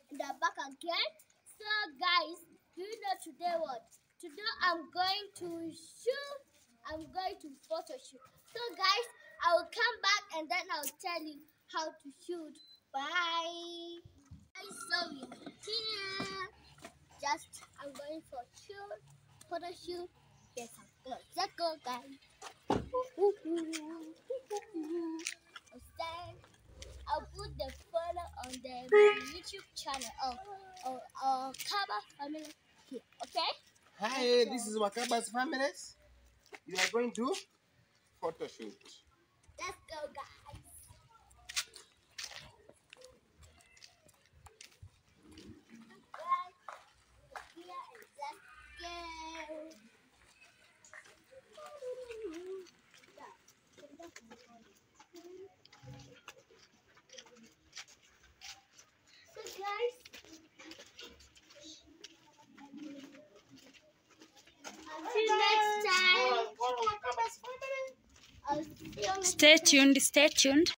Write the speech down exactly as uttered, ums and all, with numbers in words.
in the back again. So guys, do you know today what? Today I'm going to shoot. I'm going to photo shoot. So guys, I will come back and then I'll tell you how to shoot. Bye. Guys, so we are here. Just I'm going for shoot, photo shoot. Yes, I'm good. Let's go, guys. I'll put the photo on the YouTube channel of oh, oh, Kaba family here. Okay? Hi, this is Wakaba's families. You are going to photo shoot. Let's go, guys. Right here and let's go. So guys, until next time. I'll see you next Stay tuned, stay tuned.